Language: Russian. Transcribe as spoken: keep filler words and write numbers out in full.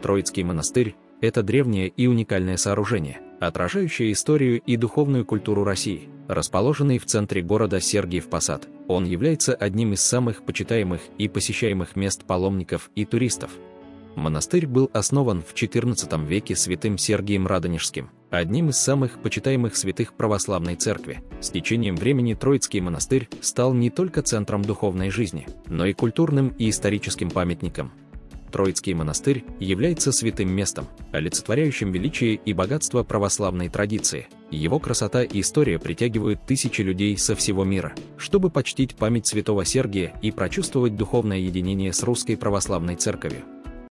Троицкий монастырь – это древнее и уникальное сооружение, отражающее историю и духовную культуру России. Расположенный в центре города Сергиев Посад, он является одним из самых почитаемых и посещаемых мест паломников и туристов. Монастырь был основан в четырнадцатом веке святым Сергием Радонежским, одним из самых почитаемых святых православной церкви. С течением времени Троицкий монастырь стал не только центром духовной жизни, но и культурным и историческим памятником. Троицкий монастырь является святым местом, олицетворяющим величие и богатство православной традиции. Его красота и история притягивают тысячи людей со всего мира, чтобы почтить память святого Сергия и прочувствовать духовное единение с Русской Православной Церковью.